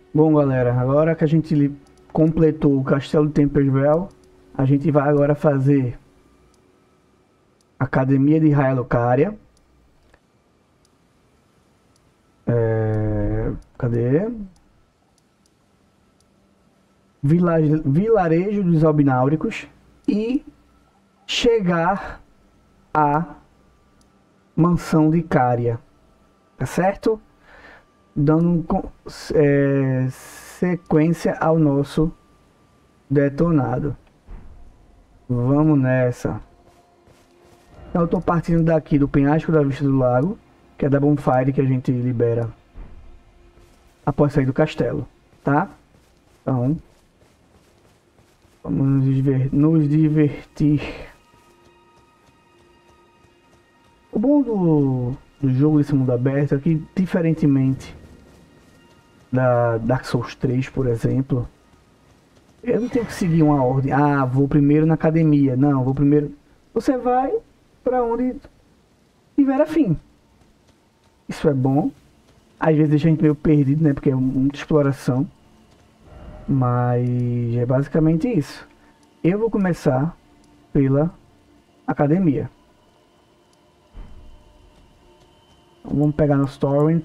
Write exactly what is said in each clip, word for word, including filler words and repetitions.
Bom, galera, agora que a gente li- completou o Castelo de Temperswell, a gente vai agora fazer Academia de Raia Lucaria. É... Cadê? Vila- Vilarejo dos Albináuricos e chegar à Mansão de Cária, tá certo? Dando com- é, sequência ao nosso detonado. Vamos nessa. Então eu tô partindo daqui do penhasco da Vista do Lago, que é da bonfire que a gente libera após sair do castelo, tá? Então, vamos nos, diver- nos divertir. O bom do, do jogo desse mundo aberto é que, diferentemente da Dark Souls três, por exemplo, eu não tenho que seguir uma ordem. Ah, vou primeiro na academia. Não, vou primeiro. Você vai para onde tiver afim. Isso é bom. Às vezes deixa a gente meio perdido, né? Porque é muita exploração. Mas é basicamente isso. Eu vou começar pela academia. Então, vamos pegar no torrent.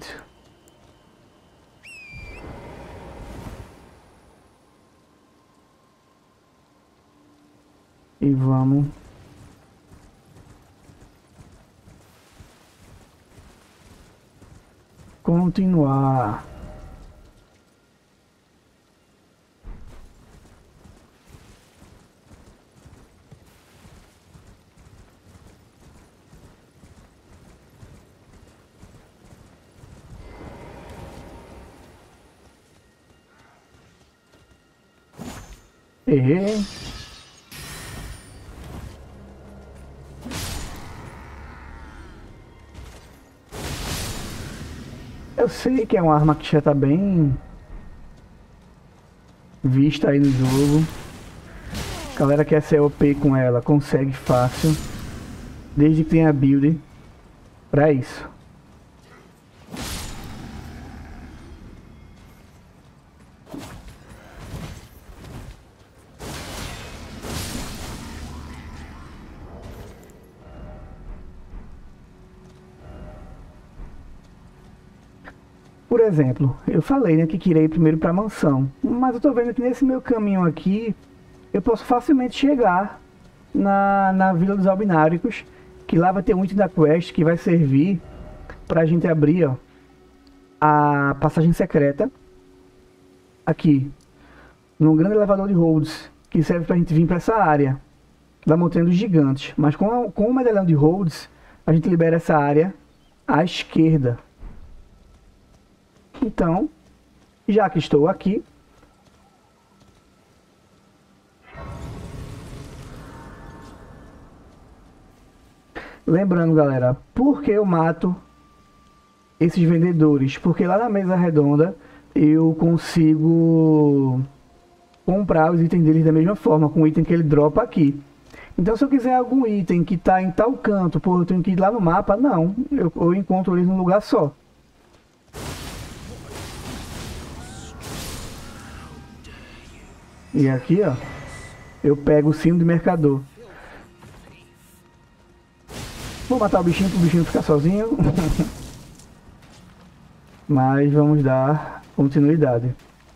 E vamos continuar. Errei. Eu sei que é uma arma que já tá bem vista aí no jogo. A galera quer ser O P com ela, consegue fácil. Desde que tenha build pra isso. Por exemplo, eu falei, né, que queria ir primeiro para a mansão, mas eu tô vendo que nesse meu caminho aqui eu posso facilmente chegar na, na Vila dos Albináricos, que lá vai ter um item da quest que vai servir pra gente abrir, ó, a passagem secreta aqui, num grande elevador de Rhodes, que serve pra gente vir para essa área da Montanha dos Gigantes. Mas com, a, com o medalhão de Rhodes, a gente libera essa área à esquerda. Então, já que estou aqui, lembrando, galera, por que eu mato esses vendedores? Porque lá na mesa redonda eu consigo comprar os itens deles da mesma forma, com o item que ele dropa aqui. Então, se eu quiser algum item que está em tal canto, pô, eu tenho que ir lá no mapa, não. Eu, eu encontro eles num lugar só. E aqui, ó, eu pego o sino de mercador. Vou matar o bichinho para o bichinho ficar sozinho. Mas vamos dar continuidade.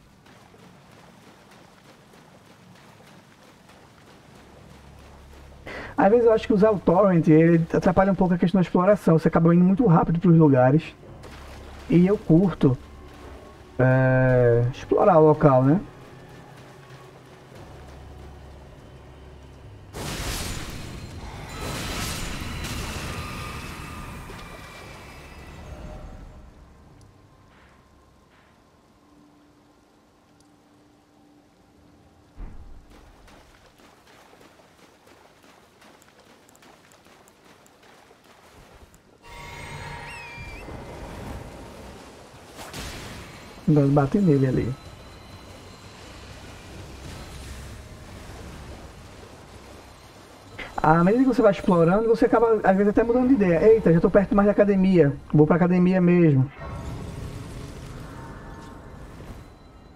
Às vezes eu acho que usar o torrent ele atrapalha um pouco a questão da exploração. Você acaba indo muito rápido para os lugares. E eu curto é, explorar o local, né? Nós bater nele ali. À medida que você vai explorando, você acaba, às vezes, até mudando de ideia. Eita, já estou perto mais da academia. Vou para academia mesmo.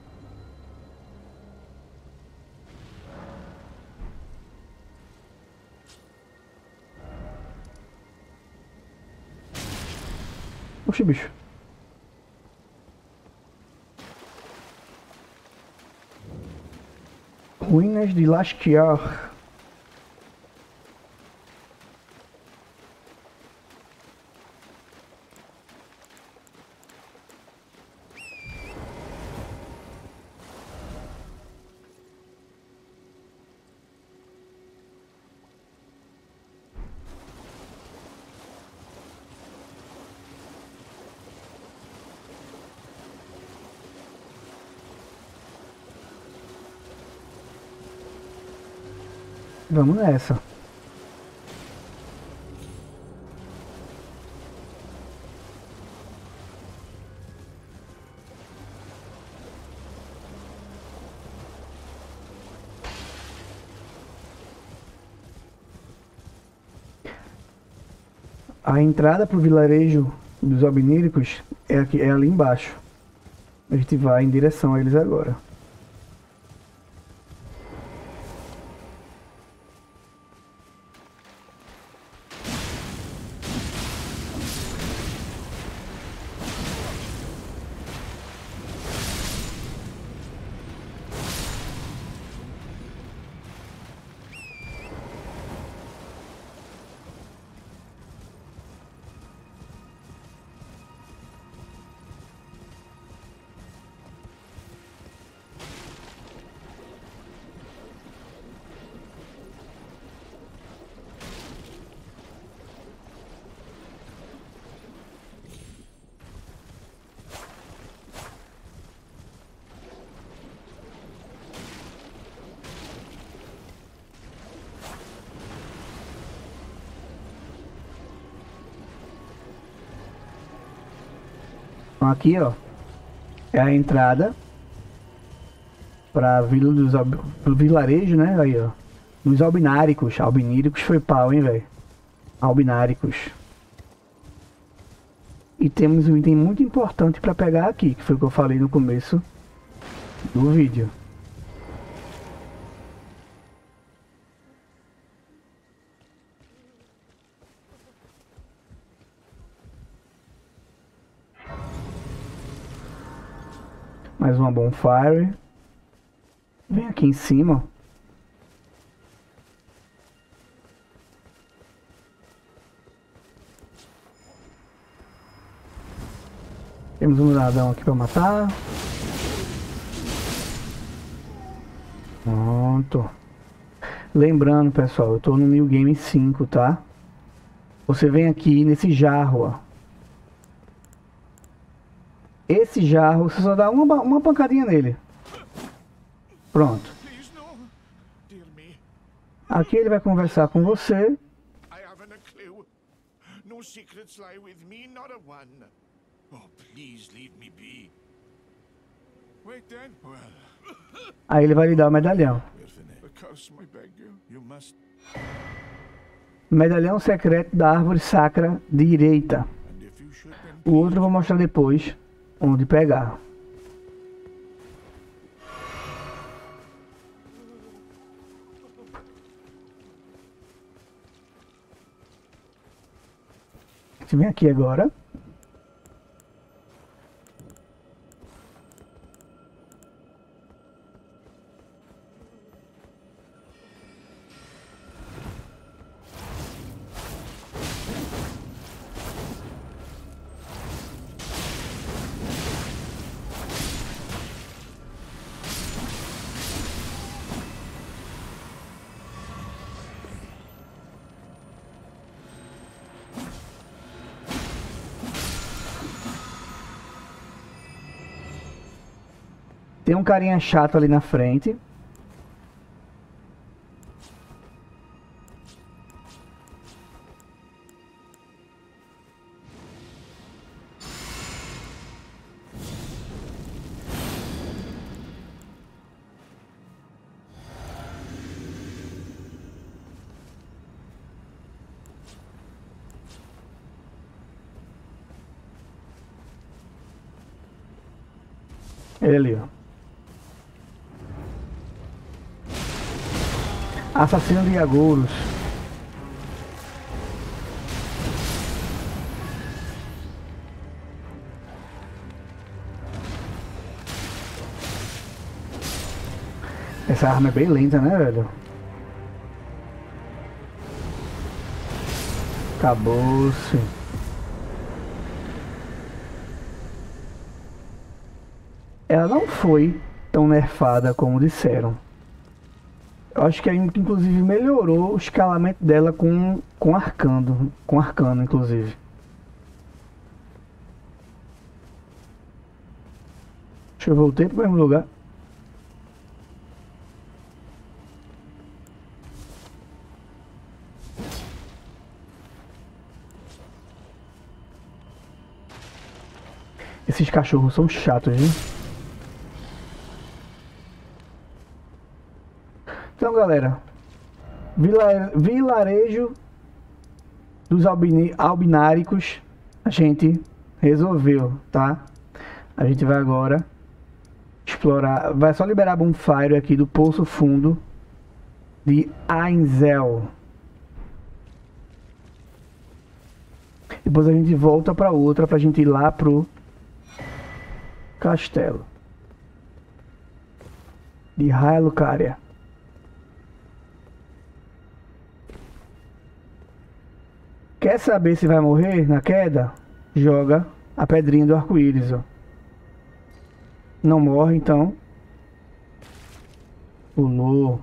Oxi, bicho. Ruínas de Lasquiar. Vamos nessa. A entrada para o vilarejo dos albiníricos é, aqui, é ali embaixo. A gente vai em direção a eles agora. Então aqui, ó, é a entrada para vila dos pro vilarejo, né? Aí, ó, nos albináricos. Albiníricos foi pau, hein, velho? Albináricos. E temos um item muito importante para pegar aqui, que foi o que eu falei no começo do vídeo. Mais uma bonfire. Vem aqui em cima. Temos um dragão aqui para matar. Pronto. Lembrando, pessoal, eu tô no New Game cinco, tá? Você vem aqui nesse jarro, ó. Esse jarro, você só dá uma, uma pancadinha nele. Pronto. Aqui ele vai conversar com você. Aí ele vai lhe dar o medalhão. Medalhão secreto da árvore sacra direita. O outro eu vou mostrar depois onde pegar. Você vem aqui agora. Tem um carinha chato ali na frente. Ele ali, ó. Assassino de Yagouros. Essa arma é bem lenta, né, velho? Acabou-se. Ela não foi tão nerfada como disseram. Eu acho que ainda, inclusive, melhorou o escalamento dela com, com arcano. Com arcano, inclusive. Deixa eu voltar pro mesmo lugar. Esses cachorros são chatos, viu? Então, galera, vila- vilarejo dos albini- albináricos a gente resolveu, tá? A gente vai agora explorar, vai só liberar bonfire aqui do Poço Fundo de Ainzel. Depois a gente volta para outra pra gente ir lá pro castelo de Raia Lucaria. Quer saber se vai morrer na queda? Joga a pedrinha do arco-íris, ó. Não morre, então. Pulou.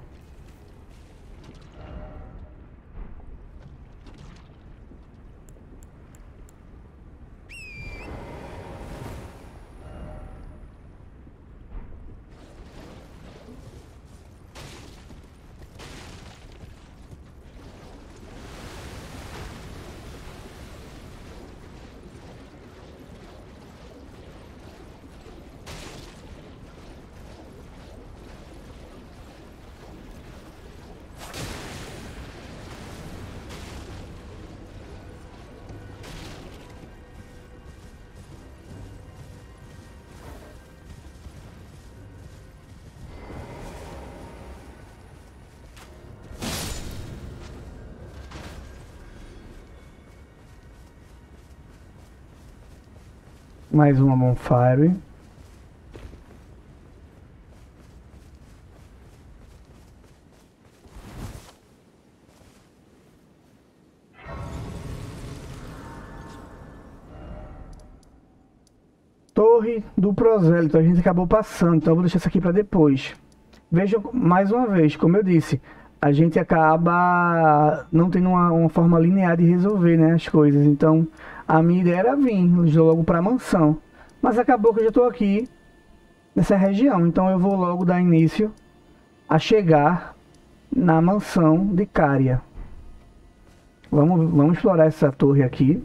Mais uma bonfire. Torre do Prosélito, a gente acabou passando, então eu vou deixar isso aqui para depois. Vejam mais uma vez, como eu disse, a gente acaba não tendo uma, uma forma linear de resolver, né, as coisas. Então, a minha ideia era vir logo para a mansão, mas acabou que eu já estou aqui nessa região, então eu vou logo dar início a chegar na mansão de Caria. Vamos, vamos explorar essa torre aqui,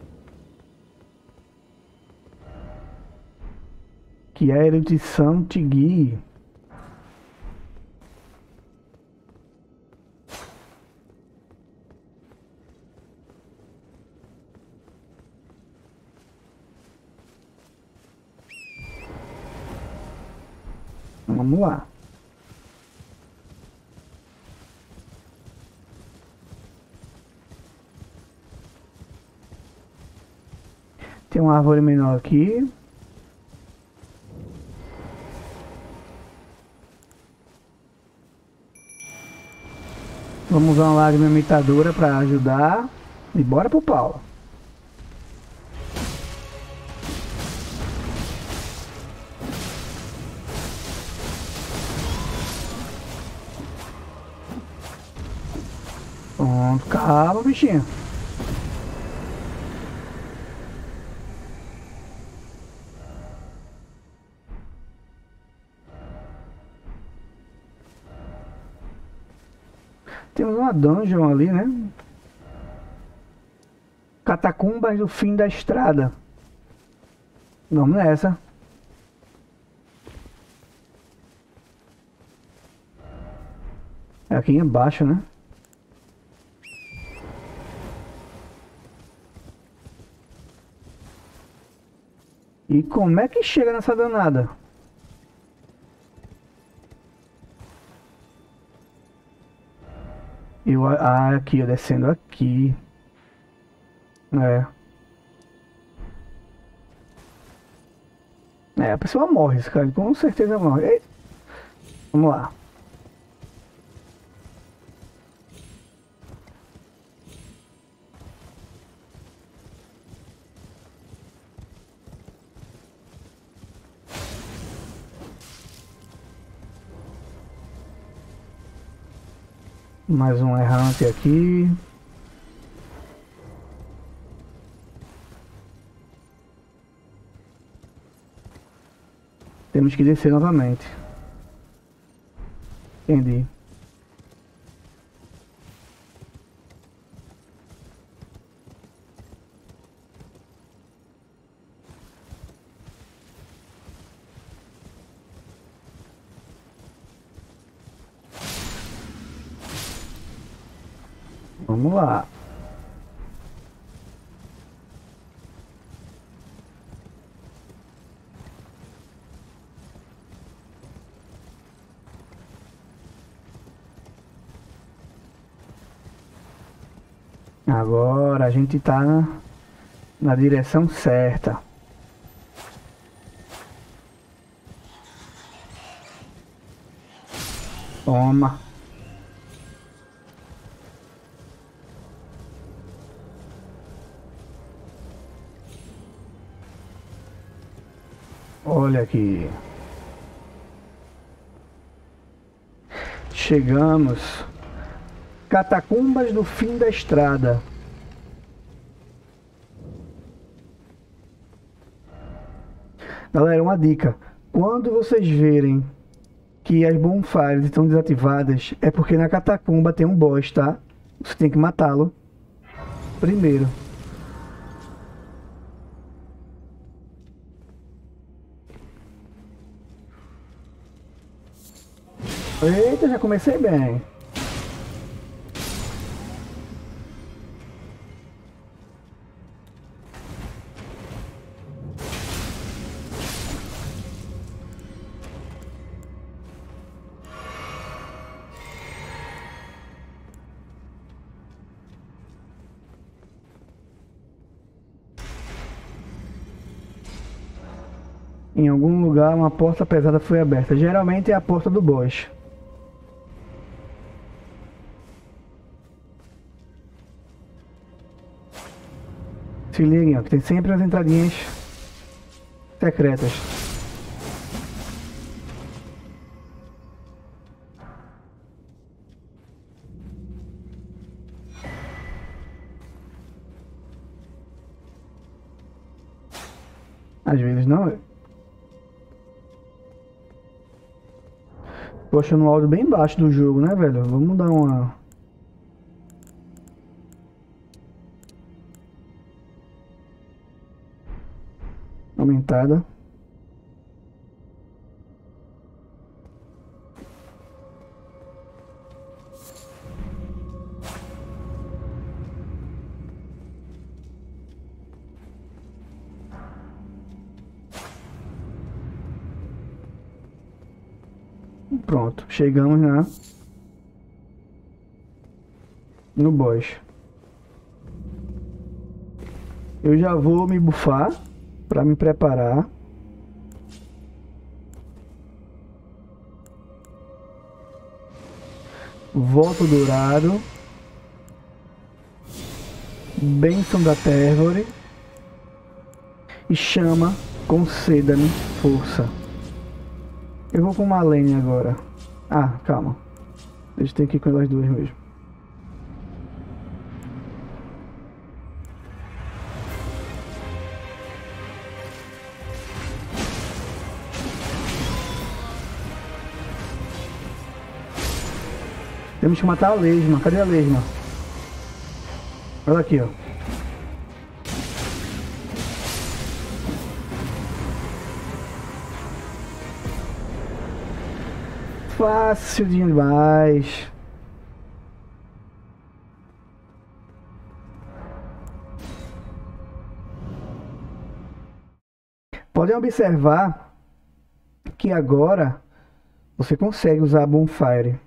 que é a erudição Tigui. Vamos lá. Tem uma árvore menor aqui. Vamos usar uma lágrima imitadora para ajudar. E bora pro pau. Pronto, calma, bichinho. Temos uma dungeon ali, né? Catacumbas do fim da estrada. Vamos nessa. É aqui embaixo, né? E como é que chega nessa danada? Eu, ah, aqui, ó, descendo aqui. É. É, a pessoa morre, esse cara com certeza morre. Ei, vamos lá. Mais um errante aqui. Temos que descer novamente. Entendi. Vamos lá. Agora a gente tá na, na direção certa. Toma. Olha aqui. Chegamos. Catacumbas do fim da estrada. Galera, uma dica. Quando vocês verem que as bonfires estão desativadas, é porque na catacumba tem um boss, tá? Você tem que matá-lo primeiro. Eita, já comecei bem. Em algum lugar uma porta pesada foi aberta. Geralmente é a porta do boss. Se liguem, ó, que tem sempre as entradinhas secretas. Às vezes não é. Tô achando o áudio bem baixo do jogo, né, velho? Vamos dar uma... aumentada. Pronto, chegamos na no boss. Eu já vou me bufar para me preparar. Voto dourado. Bênção da Térvore. E chama, conceda-me força. Eu vou com Malene agora. Ah, calma. Deixa eu ter que ir com elas duas mesmo. Temos que matar a lesma. Cadê a lesma? Olha aqui, ó. Fácil demais. Podem observar que agora você consegue usar a Bonfire.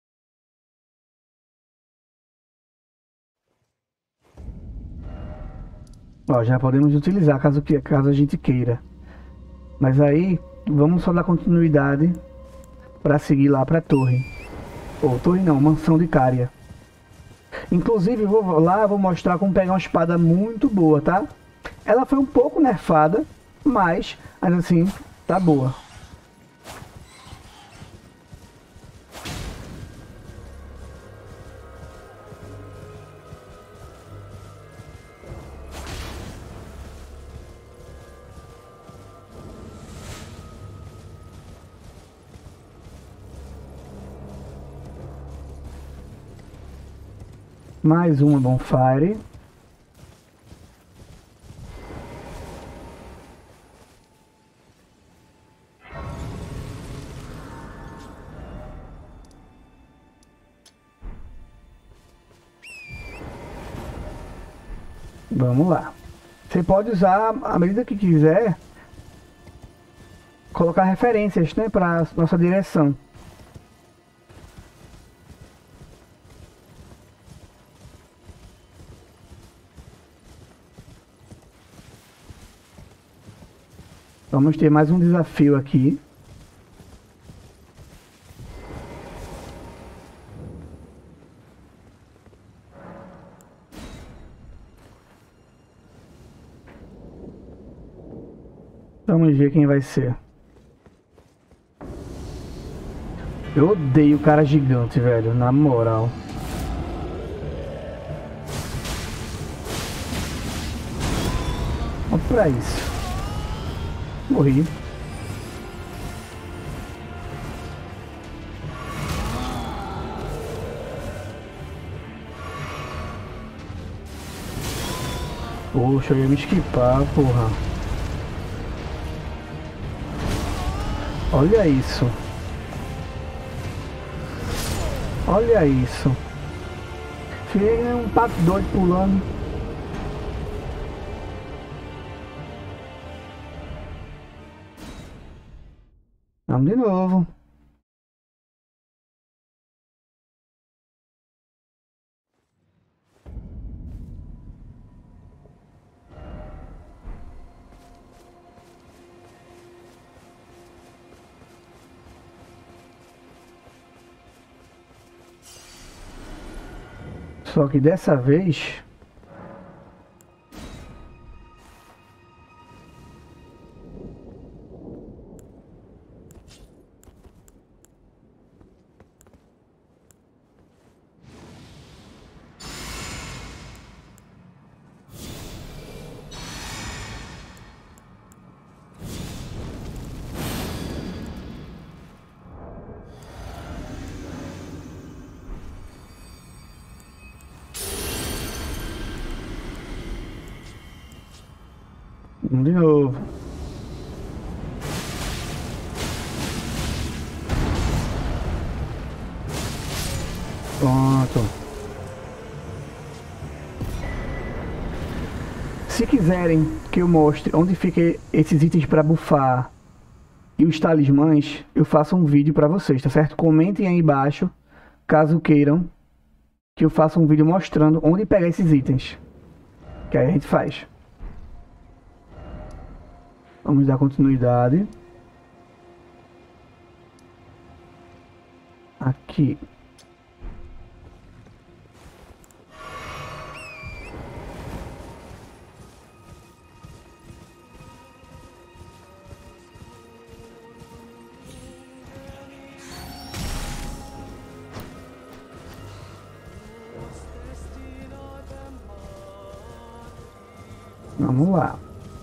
Ó, já podemos utilizar caso, que, caso a gente queira. Mas aí, vamos só dar continuidade para seguir lá para a torre. Ou torre não, mansão de Caria. Inclusive, vou lá, vou mostrar como pegar uma espada muito boa, tá? Ela foi um pouco nerfada, mas ainda assim tá boa. Mais uma bonfire. Vamos lá. Você pode usar à medida que quiser, colocar referências, né, para nossa direção. Vamos ter mais um desafio aqui. Vamos ver quem vai ser. Eu odeio cara gigante, velho, na moral. Olha pra isso. Morri. Poxa, eu ia me esquipar, porra. Olha isso. Olha isso. Tem um pato doido pulando. Vamos de novo. Só que dessa vez vamos de novo. Pronto. Se quiserem que eu mostre onde fica esses itens para bufar e os talismãs, eu faço um vídeo para vocês, tá certo? Comentem aí embaixo, caso queiram que eu faça um vídeo mostrando onde pegar esses itens. Que aí a gente faz. Vamos dar continuidade. Aqui. Vamos lá.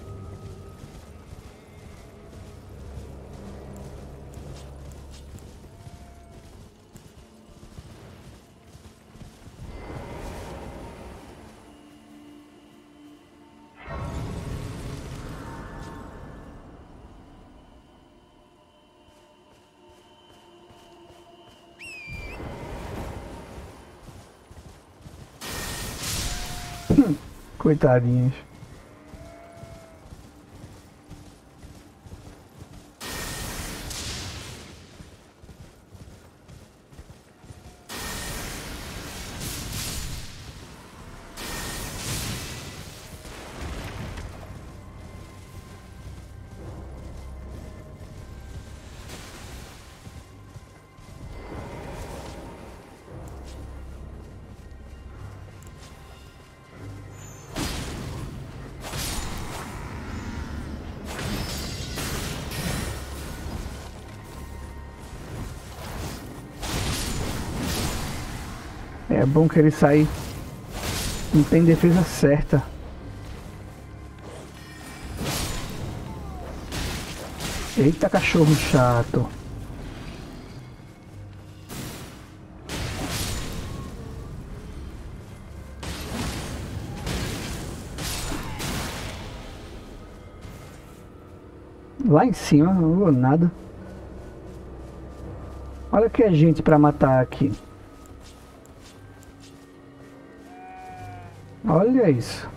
Coitadinhos. É bom que ele sai. Não tem defesa certa. Eita, cachorro chato. Lá em cima, não vou nada. Olha que é gente pra matar aqui. Olha isso.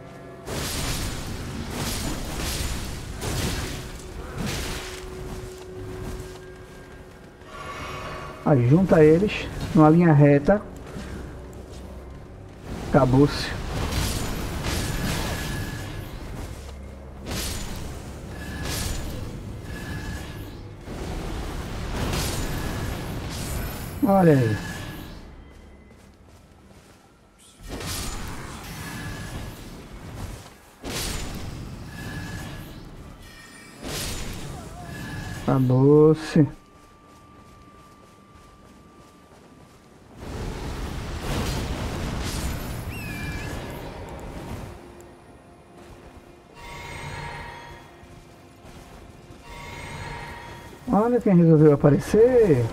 Aí junta eles numa linha reta. Acabou-se. Olha aí. Acabou-se. Olha quem resolveu aparecer.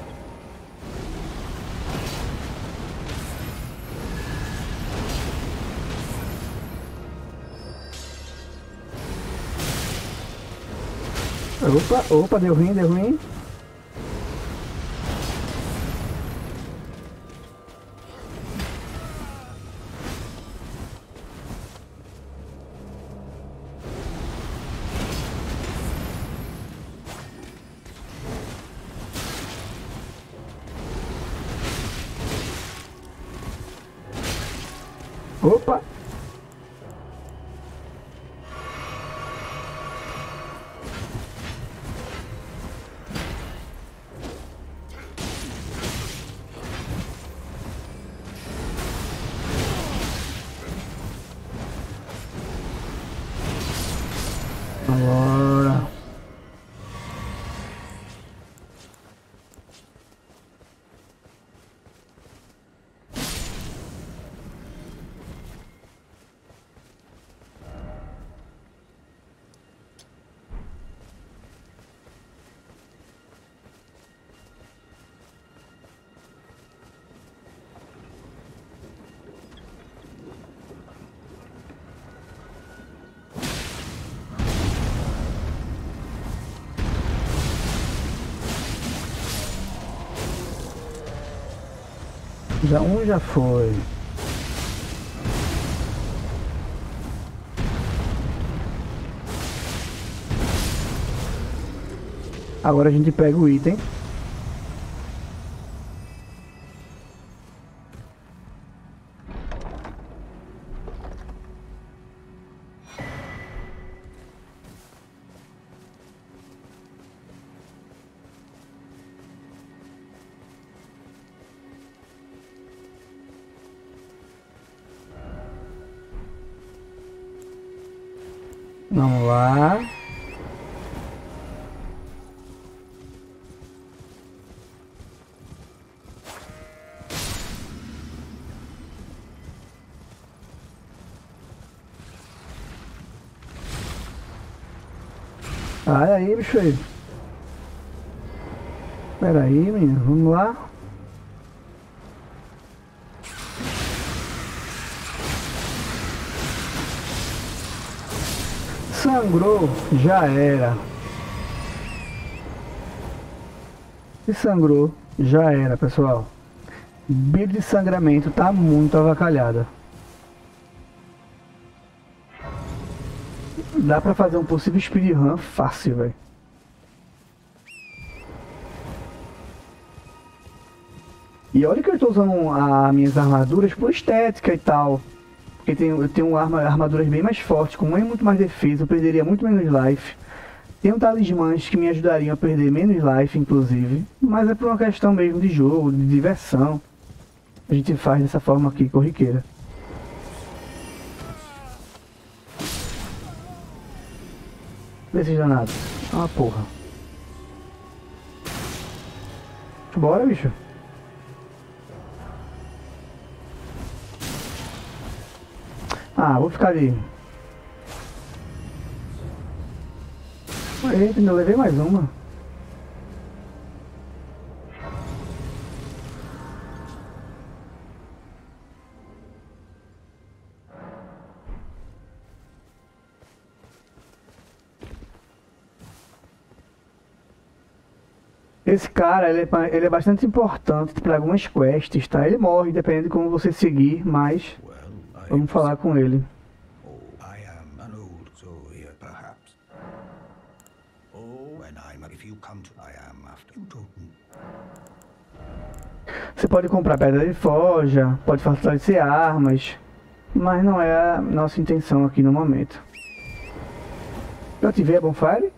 Opa, opa, deu ruim, deu ruim. Opa! Agora. Já um já foi. Agora a gente pega o item. Vamos lá. Sai aí, bicho aí. Pera aí, menino. Vamos lá. Sangrou, já era. Se sangrou, já era, pessoal. Build de sangramento tá muito avacalhada. Dá pra fazer um possível speedrun fácil, velho. E olha que eu estou usando as minhas armaduras por estética e tal. Porque tenho, eu tenho arma, armaduras bem mais fortes, com muito mais defesa, eu perderia muito menos life. Tenho talismãs que me ajudariam a perder menos life, inclusive. Mas é por uma questão mesmo de jogo, de diversão. A gente faz dessa forma aqui, corriqueira. Desses danados. Ah, porra. Bora, bicho. Ah, vou ficar ali. Eita, ainda levei mais uma. Esse cara, ele é, ele é bastante importante para algumas quests, tá? Ele morre, dependendo de como você seguir, mas vamos falar com ele. Você pode comprar pedra de forja, pode fortalecer armas, mas não é a nossa intenção aqui no momento. Eu ativei a bonfire?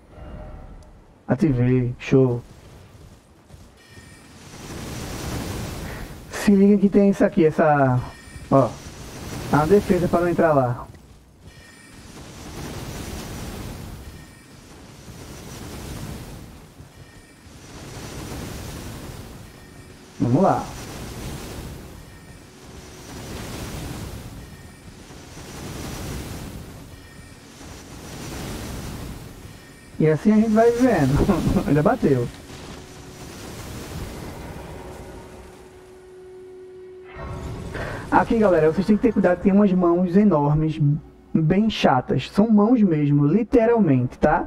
Ativei, show. Se liga que tem isso aqui, essa... Ó, a defesa para não entrar lá. Vamos lá. E assim a gente vai vendo. Ainda bateu. Aqui, galera, vocês têm que ter cuidado, tem umas mãos enormes, bem chatas. São mãos mesmo, literalmente, tá?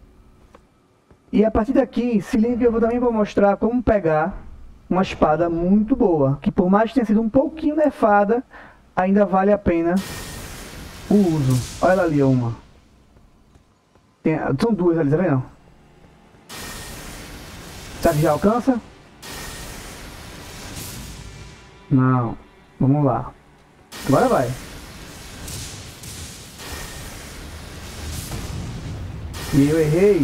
E a partir daqui, se liga que eu também vou mostrar como pegar uma espada muito boa, que por mais que tenha sido um pouquinho nerfada, ainda vale a pena o uso. Olha ali uma. Tem, são duas ali, tá vendo? Será que já alcança? Não. Vamos lá. Agora vai. E eu errei.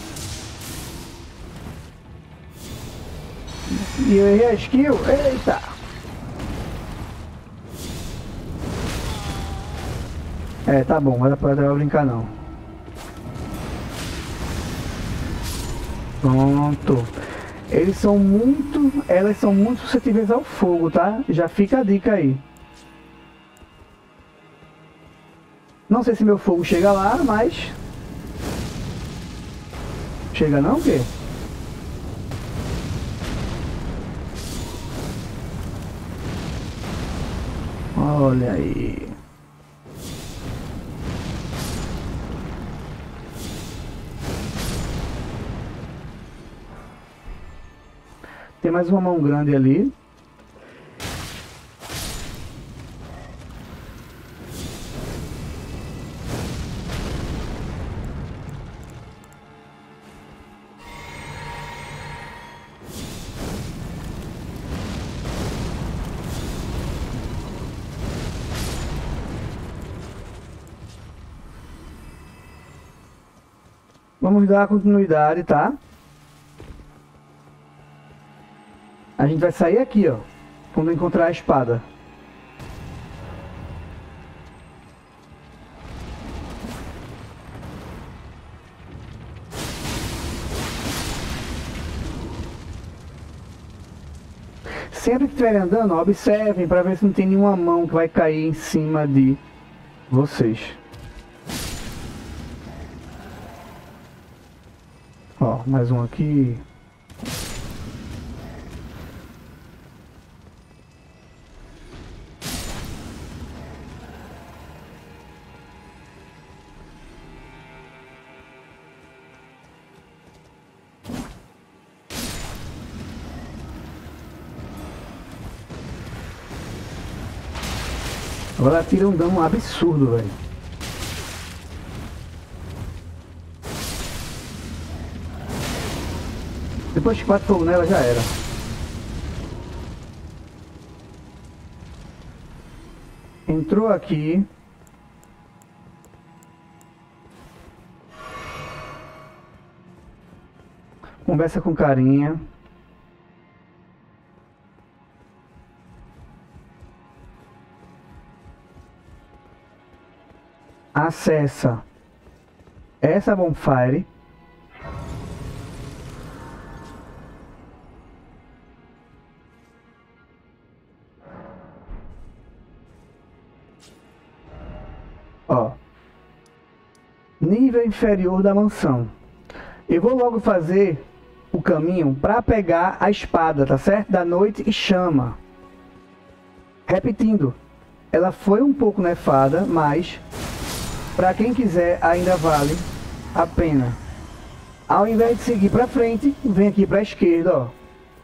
E eu errei a skill. Eita! É, tá bom, mas não vai brincar não. Pronto. Eles são muito... Elas são muito suscetíveis ao fogo, tá? Já fica a dica aí. Não sei se meu fogo chega lá, mas... Chega não, o quê? Olha aí. Tem mais uma mão grande ali. Vamos dar continuidade, tá? A gente vai sair aqui, ó, quando encontrar a espada. Sempre que estiverem andando, ó, observem para ver se não tem nenhuma mão que vai cair em cima de vocês. Ó, mais um aqui. Agora ela tira um dano absurdo, velho. Depois que bate fogo nela, já era. Entrou aqui. Conversa com carinha. Acessa essa bonfire. Ó, nível inferior da mansão. Eu vou logo fazer o caminho para pegar a espada, tá certo? Da noite e chama. Repetindo, ela foi um pouco nerfada, mas para quem quiser ainda vale a pena. Ao invés de seguir pra frente, vem aqui pra esquerda, ó.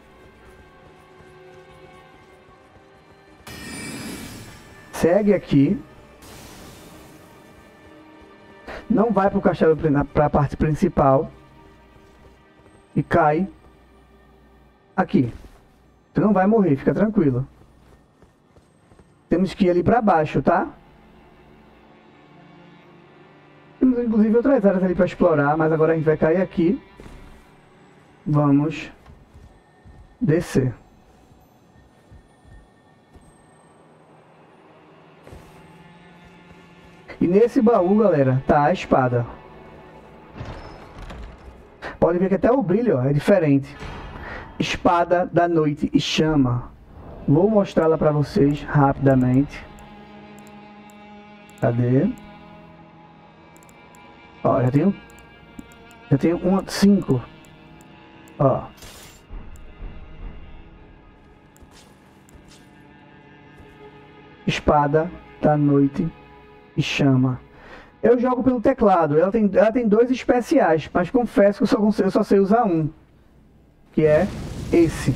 Segue aqui. Não vai pro castelo, pra parte principal. E cai aqui. Você não vai morrer, fica tranquilo. Temos que ir ali pra baixo, tá? Temos inclusive outras áreas ali pra explorar, mas agora a gente vai cair aqui. Vamos descer. E nesse baú, galera, tá a espada. Pode ver que até o brilho, ó, é diferente. Espada da noite e chama. Vou mostrá-la pra vocês rapidamente. Cadê? Ó, já tenho... Já tenho uma... Cinco. Ó. Espada da noite e chama. Eu jogo pelo teclado. Ela tem, ela tem dois especiais, mas confesso que eu só, consigo, eu só sei usar um. Que é esse.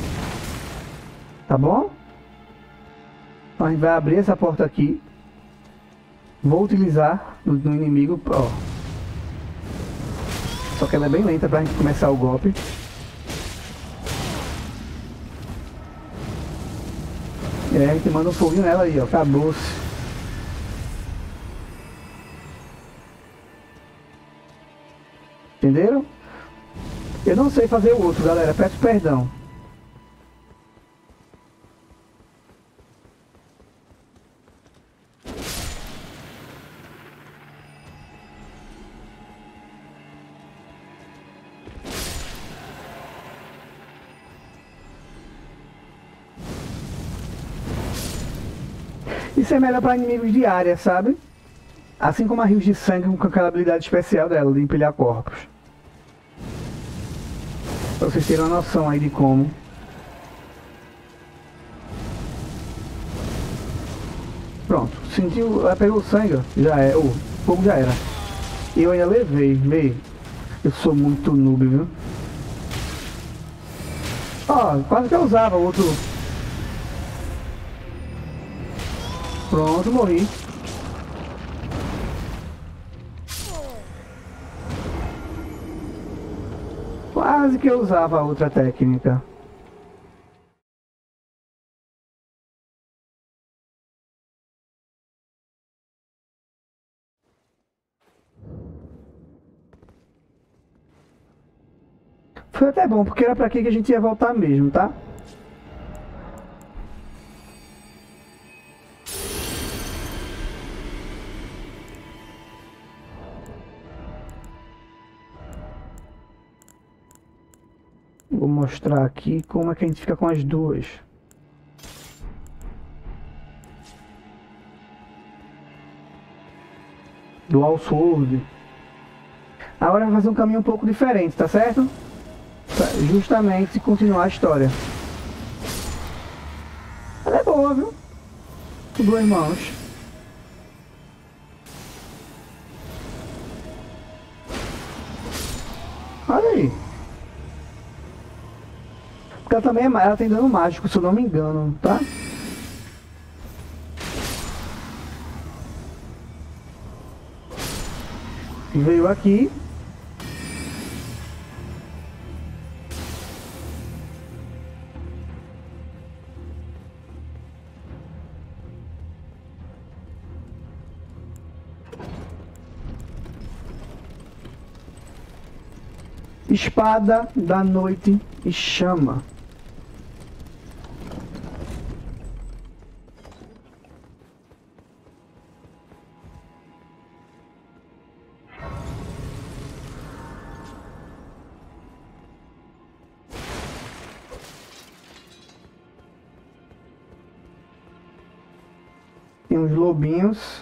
Tá bom? Então a gente vai abrir essa porta aqui. Vou utilizar no, no inimigo. Ó. Só que ela é bem lenta pra gente começar o golpe. E aí a gente manda um foguinho nela aí, ó. Acabou-se. Entenderam? Eu não sei fazer o outro, galera. Peço perdão. Isso é melhor para inimigos de área, sabe? Assim como a Rios de Sangue com aquela habilidade especial dela, de empilhar corpos. Pra vocês terem uma noção aí de como. Pronto, sentiu, ela pegou o sangue, ó, já é, o fogo já era. E eu ainda levei, veio. Eu sou muito noob, viu? Ó, quase que eu usava o outro. Pronto, morri. Quase que eu usava a outra técnica. Foi até bom, porque era pra aqui que a gente ia voltar mesmo, tá? Vou mostrar aqui como é que a gente fica com as duas. Dual Sword. Agora vai fazer um caminho um pouco diferente, tá certo? Pra justamente continuar a história. Ela é boa, viu? Com duas mãos. Olha aí. Porque ela também é, ela tem dano mágico, se eu não me engano, tá? Veio aqui. Espada da noite e chama. Tem uns lobinhos.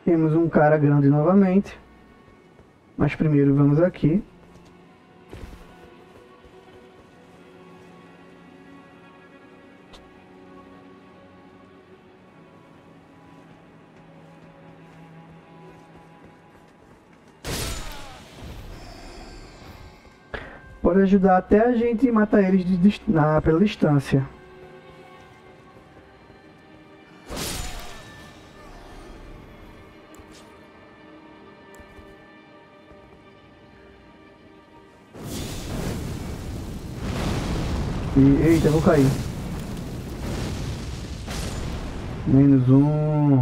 Temos um cara grande novamente. Mas primeiro vamos aqui. Pode ajudar até a gente matar eles de dist na, pela distância. E, eita, eu vou cair. Menos um.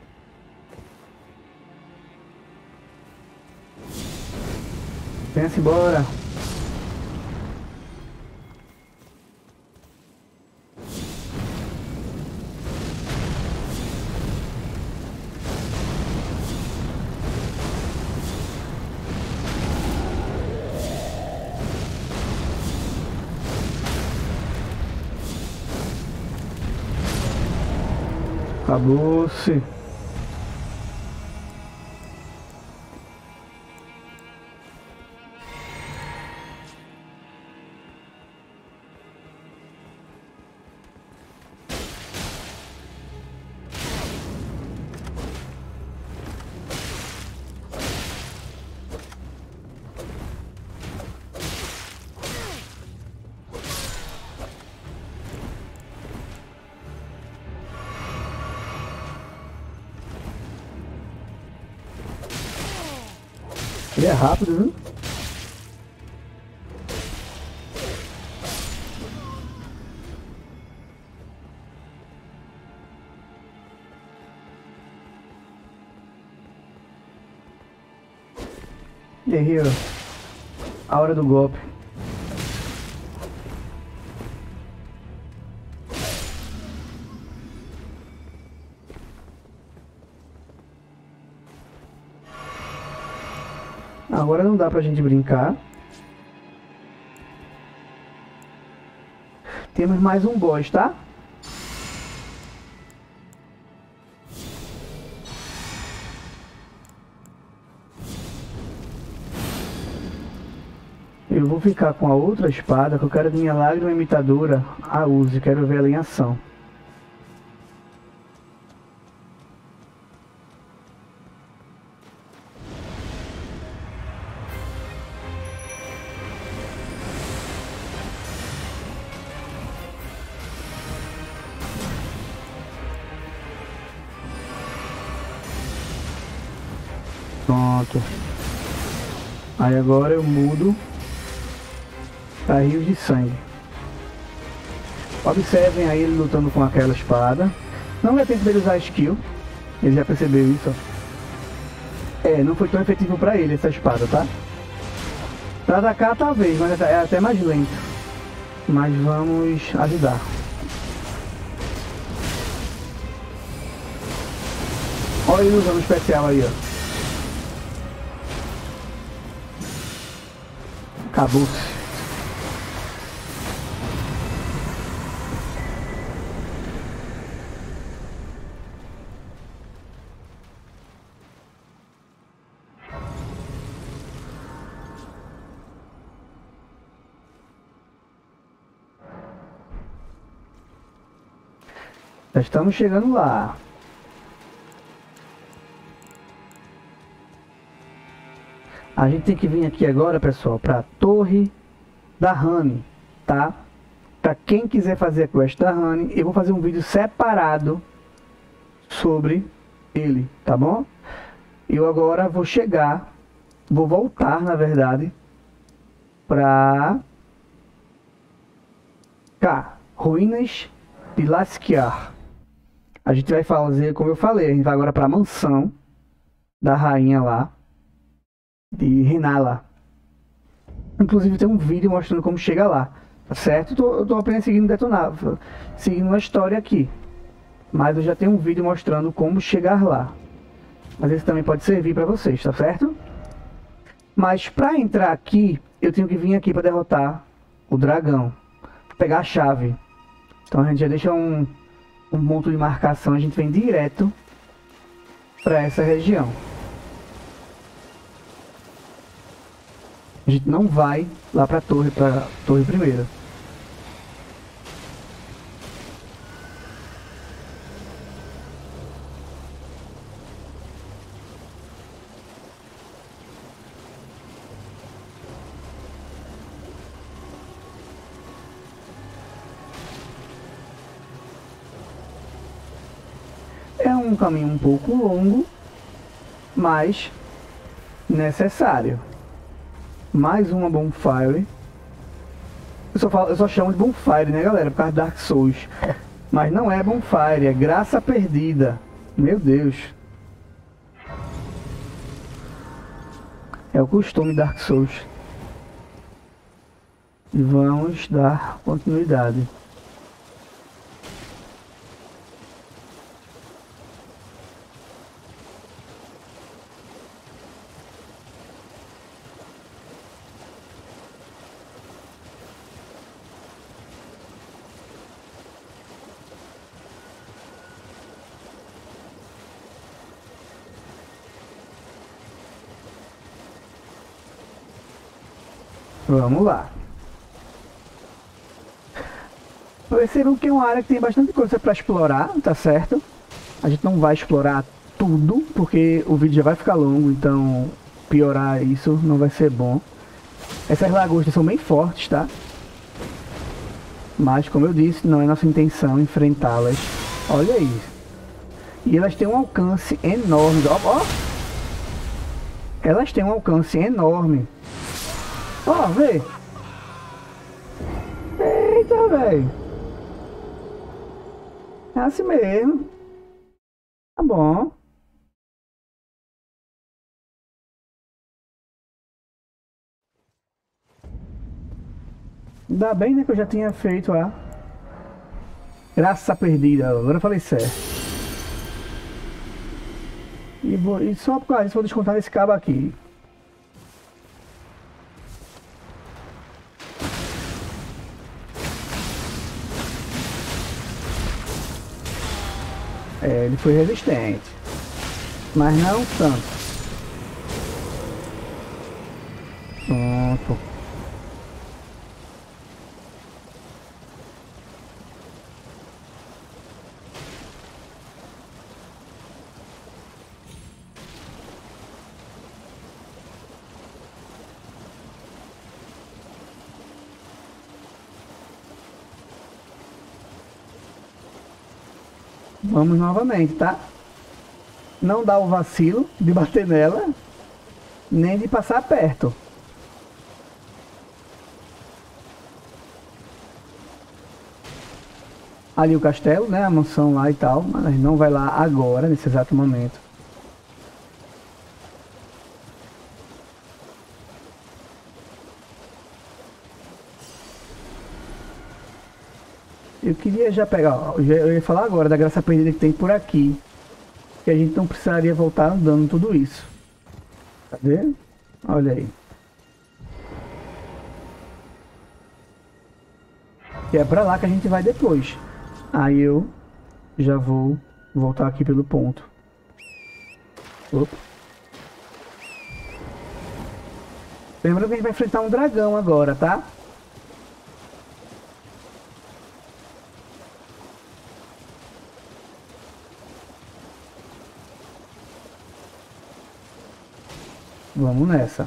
Pensa embora. Acabou-se. Ele é rápido, viu? Guerreiro, a hora do golpe. Agora não dá pra gente brincar. Temos mais um boss, tá? Eu vou ficar com a outra espada, que eu quero que minha lágrima imitadora a use. Quero ver ela em ação. Pronto. Aí agora eu mudo para rios de sangue. Observem aí ele lutando com aquela espada. Não é tempo dele usar skill. Ele já percebeu isso. É, não foi tão efetivo para ele essa espada, tá? Pra atacar talvez, mas é até mais lento. Mas vamos ajudar. Olha ele usando o especial aí, ó. Acabou-se. Já estamos chegando lá. A gente tem que vir aqui agora, pessoal, para a Torre da Honey, tá? Para quem quiser fazer a quest da Honey, eu vou fazer um vídeo separado sobre ele, tá bom? Eu agora vou chegar, vou voltar, na verdade, para cá, Ruínas de Lasquiar. A gente vai fazer, como eu falei, a gente vai agora para a mansão da rainha lá, de Renala. Inclusive tem um vídeo mostrando como chega lá, tá certo? Eu tô, eu tô apenas seguindo detonar, seguindo a história aqui. Mas eu já tenho um vídeo mostrando como chegar lá. Mas esse também pode servir para vocês, tá certo? Mas para entrar aqui, eu tenho que vir aqui para derrotar o dragão, pegar a chave. Então a gente já deixa um, um ponto de marcação, a gente vem direto para essa região. A gente não vai lá para a torre, para torre primeira. É um caminho um pouco longo, mas necessário. Mais uma bonfire. Eu só, falo, eu só chamo de bonfire, né, galera? Por causa de Dark Souls. Mas não é bonfire, é graça perdida. Meu Deus. É o costume Dark Souls. E vamos dar continuidade. Vamos lá. Percebam que é uma área que tem bastante coisa para explorar, tá certo? A gente não vai explorar tudo, porque o vídeo já vai ficar longo, então piorar isso não vai ser bom. Essas lagostas são bem fortes, tá? Mas, como eu disse, não é nossa intenção enfrentá-las. Olha aí. E elas têm um alcance enorme. Ó, ó. Elas têm um alcance enorme. Ó, vê. Eita, velho. É assim mesmo. Tá bom. Ainda bem, né, que eu já tinha feito a graça perdida. Agora eu falei certo. E, vou, e só por causa disso vou descontar esse cabo aqui. É, ele foi resistente, mas não tanto. Pronto. Vamos novamente, tá? Não dá o vacilo de bater nela, nem de passar perto. Ali o castelo, né? A mansão lá e tal, mas a gente não vai lá agora, nesse exato momento. Eu queria já pegar, ó, eu ia falar agora da graça perdida que tem por aqui. Que a gente não precisaria voltar andando tudo isso. Cadê? Olha aí. Que é pra lá que a gente vai depois. Aí eu já vou voltar aqui pelo ponto. Opa. Lembrando que a gente vai enfrentar um dragão agora, tá? Vamos nessa.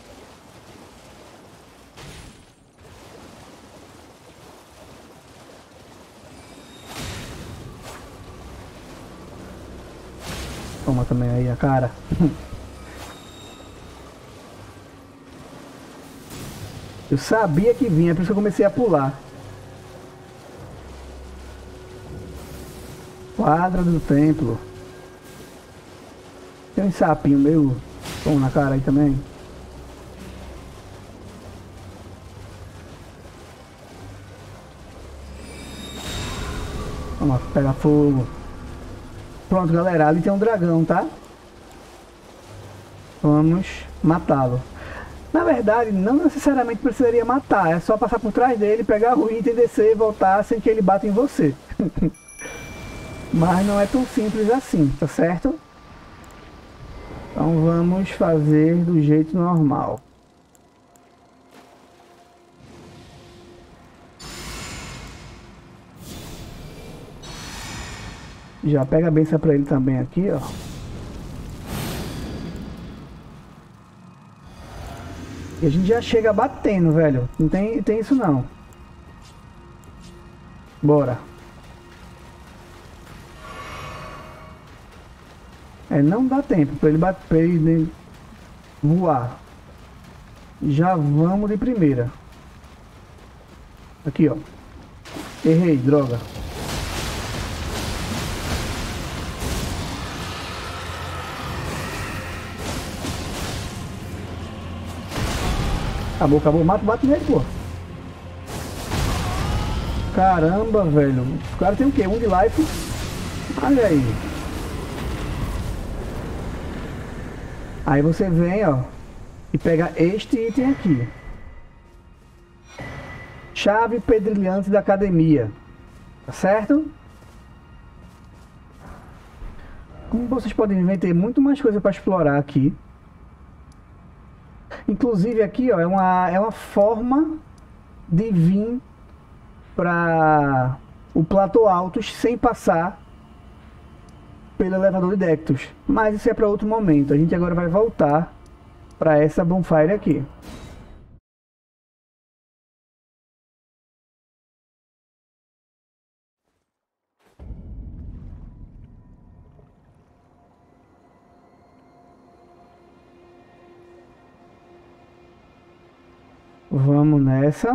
Toma também aí a cara. Eu sabia que vinha, por isso que eu comecei a pular. Quadra do templo. Tem um sapinho meu. Toma na cara aí também. Vamos lá, pega fogo. Pronto, galera, ali tem um dragão, tá? Vamos matá-lo. Na verdade, não necessariamente precisaria matar. É só passar por trás dele, pegar o item, descer e voltar sem que ele bata em você. Mas não é tão simples assim, tá certo? Então vamos fazer do jeito normal. Já pega a benção pra ele também aqui, ó. E a gente já chega batendo, velho. Não tem, tem isso não. Bora. É, não dá tempo pra ele bater, pra ele voar. Já vamos de primeira. Aqui, ó. Errei, droga. Acabou, acabou. Mata, bate nele, pô. Caramba, velho. O cara tem o quê? Um de life. Olha aí. Aí você vem, ó. E pega este item aqui. Chave pedrilhante da academia. Tá certo? Como vocês podem ver, tem muito mais coisa para explorar aqui. Inclusive aqui, ó, é uma, é uma forma de vir para o platô Altos sem passar pelo elevador de Dectus. Mas isso é para outro momento. A gente agora vai voltar para essa bonfire aqui. Vamos nessa.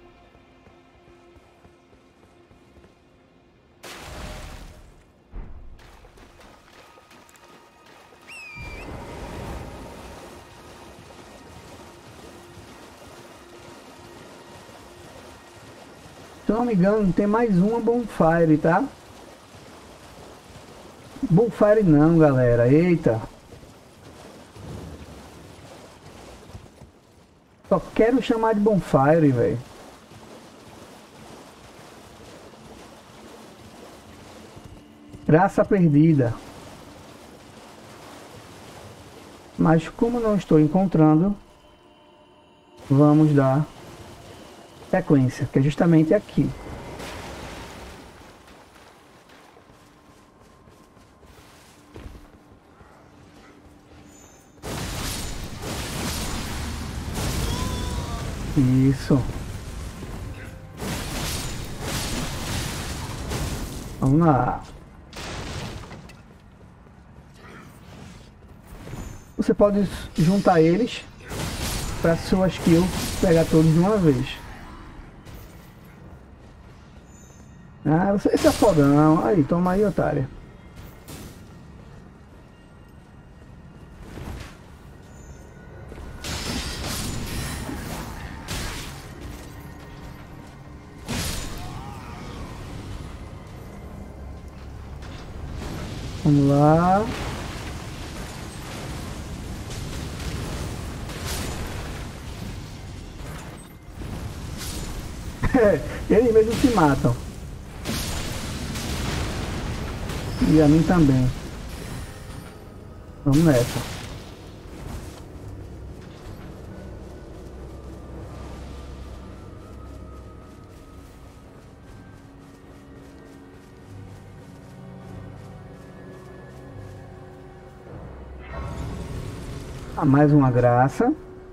Se eu não me engano, tem mais uma bonfire, tá? Bonfire não, galera. Eita. Só quero chamar de bonfire, velho. Graça perdida. Mas como não estou encontrando, vamos dar sequência, que é justamente aqui. Isso. Vamos lá. Você pode juntar eles para suas kills pegar todos de uma vez. Ah, você, esse é fodão. Aí, toma aí, otário. Vamos lá. Eles mesmos se matam. E a mim também. Vamos nessa. Ah, mais uma graça.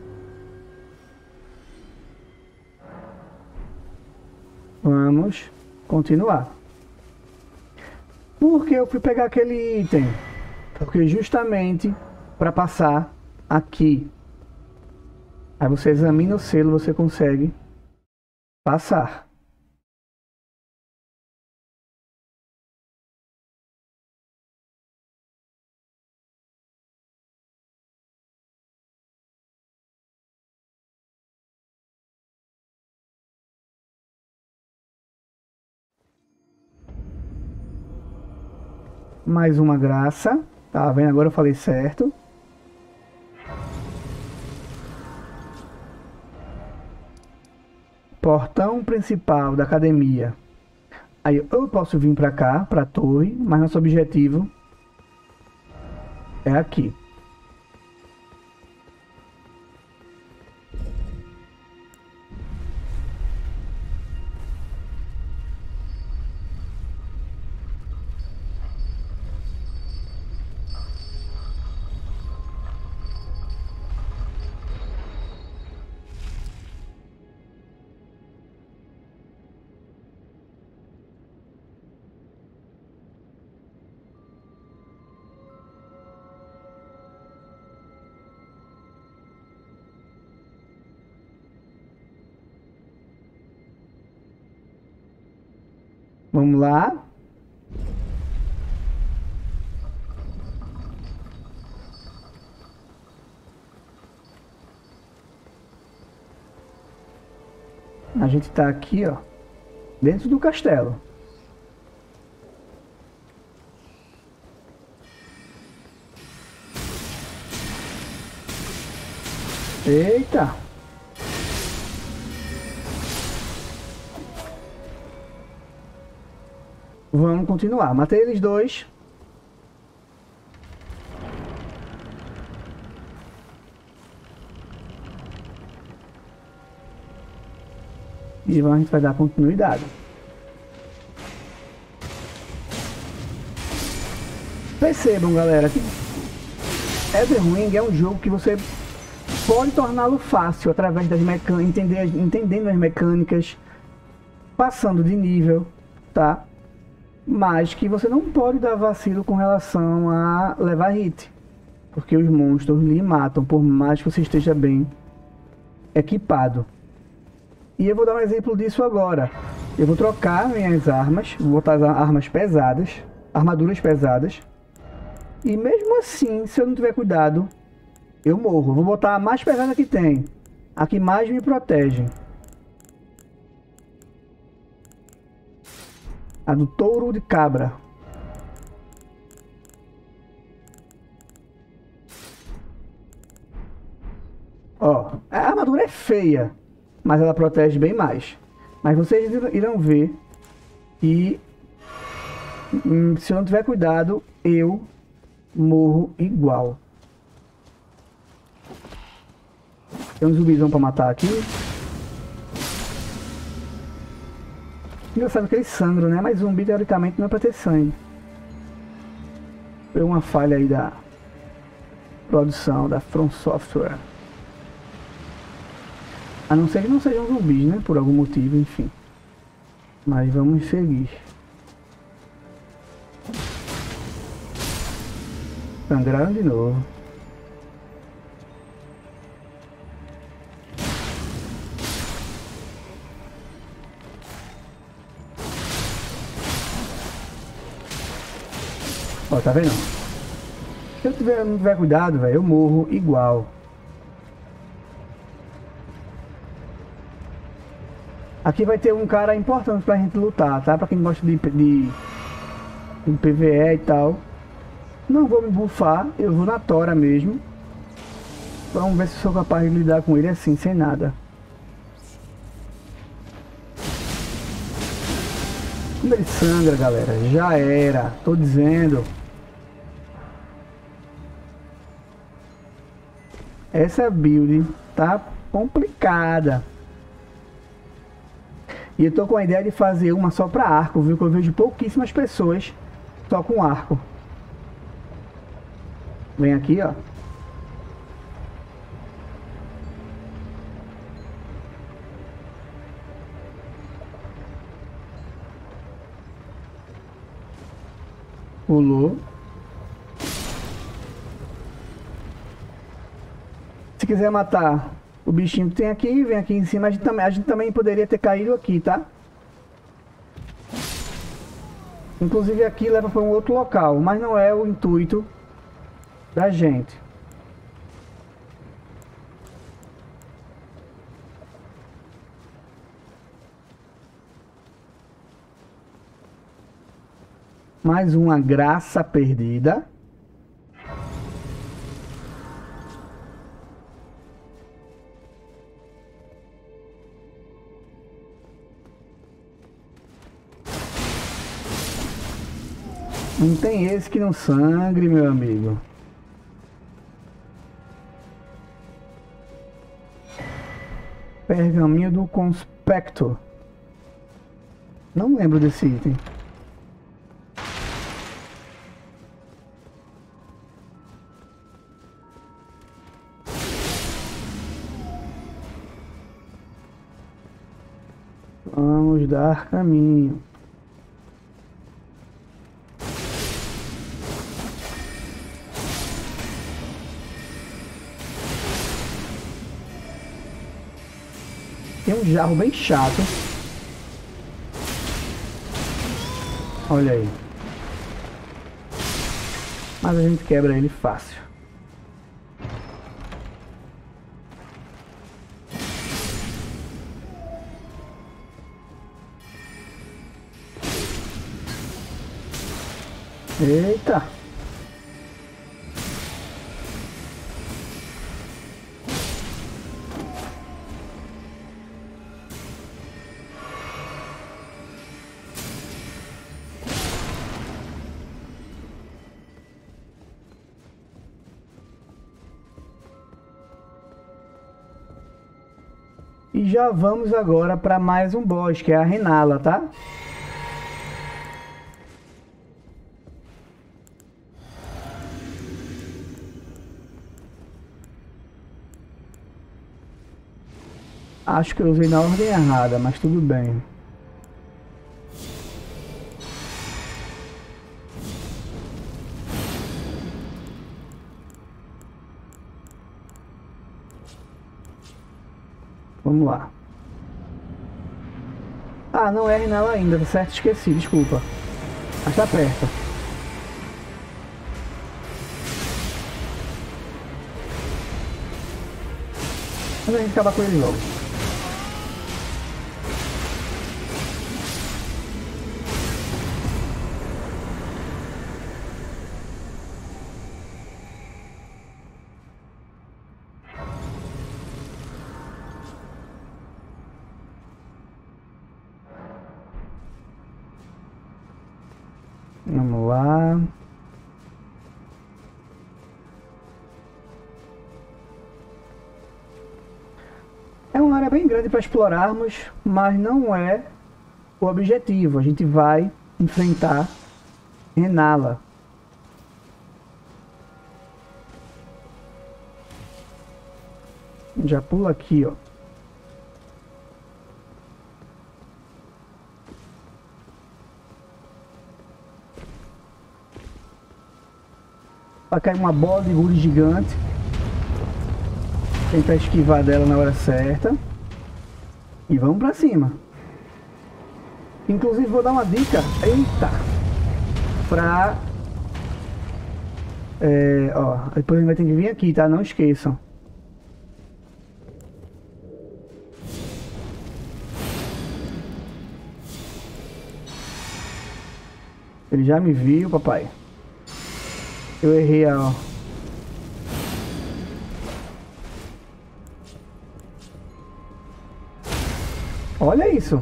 Vamos continuar. Por que eu fui pegar aquele item? Porque justamente para passar aqui. Aí você examina o selo, você consegue passar. Mais uma graça. Tá vendo? Agora eu falei certo. Portão principal da academia. Aí eu posso vir pra cá, pra torre, mas nosso objetivo é aqui. Vamos lá. A gente tá aqui, ó, dentro do castelo. Eita! Vamos continuar. Matei eles dois. E a gente vai dar continuidade. Percebam, galera, que Elden Ring é um jogo que você pode torná-lo fácil através das mecânicas, entender, entendendo as mecânicas, passando de nível, tá? Mas que você não pode dar vacilo com relação a levar hit, porque os monstros lhe matam, por mais que você esteja bem equipado. E eu vou dar um exemplo disso agora. Eu vou trocar minhas armas, vou botar armas pesadas, armaduras pesadas. E mesmo assim, se eu não tiver cuidado, eu morro. Vou botar a mais pesada que tem, a que mais me protege. A do touro de cabra. Ó, a armadura é feia, mas ela protege bem mais. Mas vocês irão ver que hum, se eu não tiver cuidado, eu morro igual. Tem um zumbizão pra matar aqui. Engraçado que eles sangram, né? Mas zumbi teoricamente não é pra ter sangue. Foi uma falha aí da produção da From Software. A não ser que não sejam zumbis, né? Por algum motivo, enfim. Mas vamos seguir. Sangraram de novo. Ó, tá vendo? Se eu tiver, não tiver cuidado, velho, eu morro igual. Aqui vai ter um cara importante pra gente lutar, tá? Pra quem gosta de, de, de P V E e tal. Não vou me bufar, eu vou na tora mesmo. Vamos ver se sou capaz de lidar com ele assim, sem nada. Como ele sangra, galera, já era, tô dizendo. Essa build tá complicada. E eu tô com a ideia de fazer uma só para arco, viu? Que eu vejo pouquíssimas pessoas só com arco. Vem aqui, ó. Pulou. Se quiser matar o bichinho que tem aqui, vem aqui em cima. A gente também, a gente também poderia ter caído aqui, tá? Inclusive aqui leva para um outro local, mas não é o intuito da gente. Mais uma graça perdida. Não tem esse que não sangre, meu amigo. Pergaminho do Conspecto. Não lembro desse item. Vamos dar caminho. Tem um jarro bem chato. Olha aí. Mas a gente quebra ele fácil. Eita! E já vamos agora para mais um boss, que é a Renala, tá? Acho que eu usei na ordem errada, mas tudo bem. Vamos lá. Ah, não é Renala ainda, tá certo? Esqueci, desculpa. Mas tá perto. Mas a gente acaba com ele logo. Vamos lá. É uma área bem grande para explorarmos, mas não é o objetivo. A gente vai enfrentar Renala. Já pula aqui, ó. Vai cair uma bola de gude gigante. Tentar esquivar dela na hora certa. E vamos pra cima. Inclusive vou dar uma dica. Eita! Pra... É, ó, depois a gente vai ter que vir aqui, tá? Não esqueçam. Ele já me viu, papai. Eu errei, ó. Olha isso.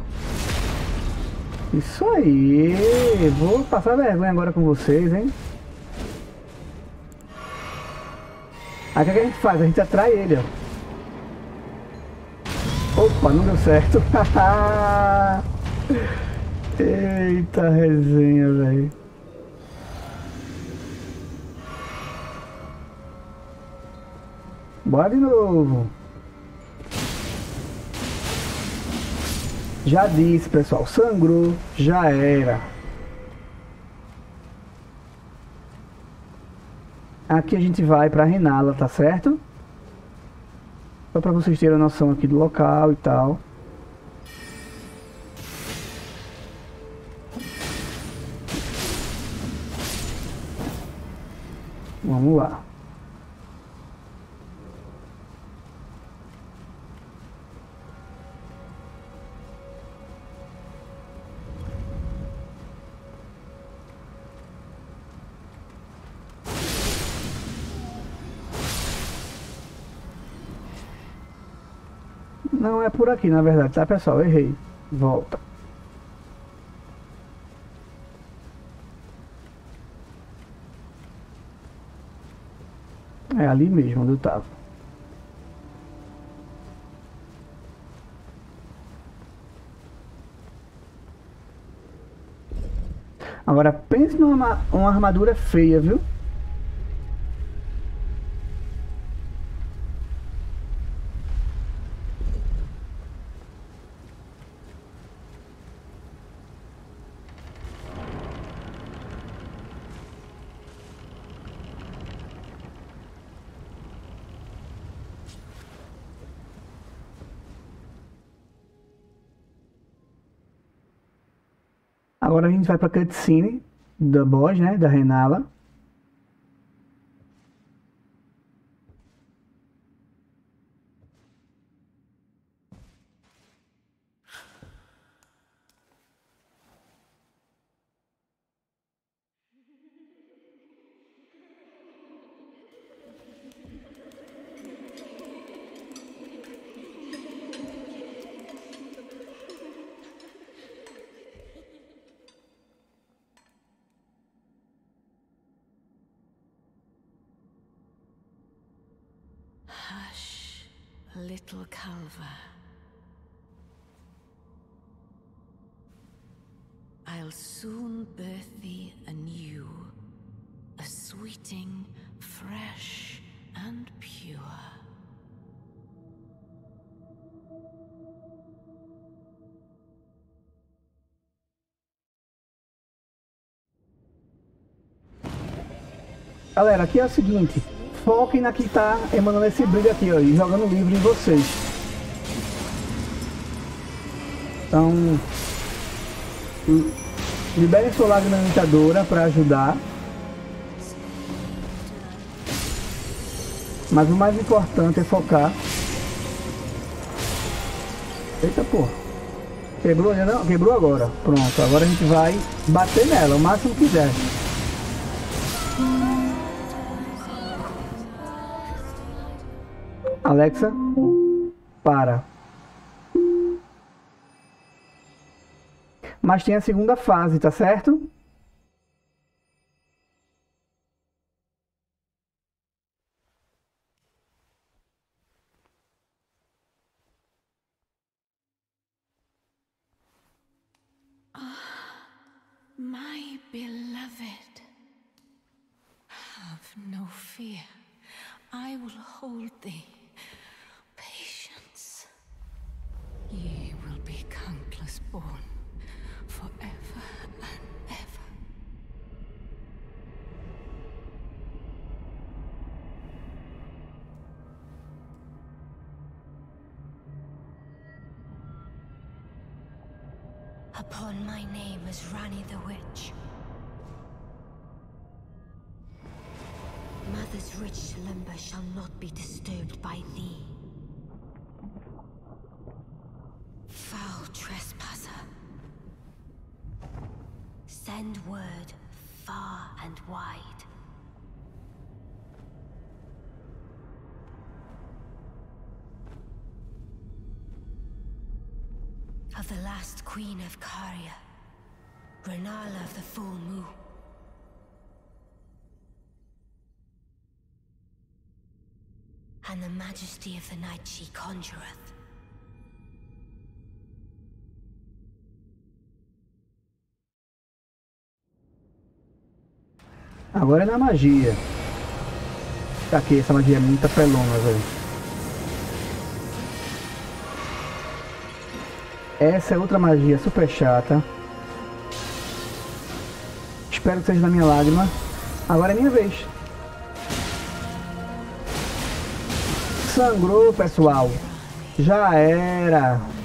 Isso aí. Vou passar vergonha agora com vocês, hein? Aí o que a gente faz? A gente atrai ele, ó. Opa, não deu certo. Eita resenha, velho. Bora de novo. Já disse, pessoal. Sangrou, já era. Aqui a gente vai pra Renala, tá certo? Só pra vocês terem a noção aqui do local e tal. Vamos lá. Não é por aqui, na verdade, tá, pessoal? Errei. Volta. É ali mesmo onde eu tava. Agora pense numa uma armadura feia, viu? Agora a gente vai pra cutscene da boss, né? Da Renala. Hush, little Calva. I'll soon birth thee anew, a sweeting, fresh and pure. Galera, aqui é o seguinte, foquem na que tá emanando esse brilho aqui, ó, e jogando livre em vocês. Então, liberem sua lágrima limitadora para ajudar. Mas o mais importante é focar. Eita, pô. Quebrou, né? Não? Quebrou agora. Pronto, agora a gente vai bater nela o máximo que der. Alexa, para. Mas tem a segunda fase, tá certo? My beloved, have no fear. I will hold thee. Patience. Ye will be countless born, forever and ever. Upon my name as Rani the Witch. Mother's rich slumber shall not be disturbed by thee. Foul trespasser. Send word far and wide. Of the last queen of Caria, Renala of the full moon. And the majesty of the night she conjureth. Agora é na magia. Tá aqui, essa magia é muito apelona, velho. Essa é outra magia super chata. Espero que seja na minha lágrima. Agora é minha vez. Sangrou, pessoal. Já era.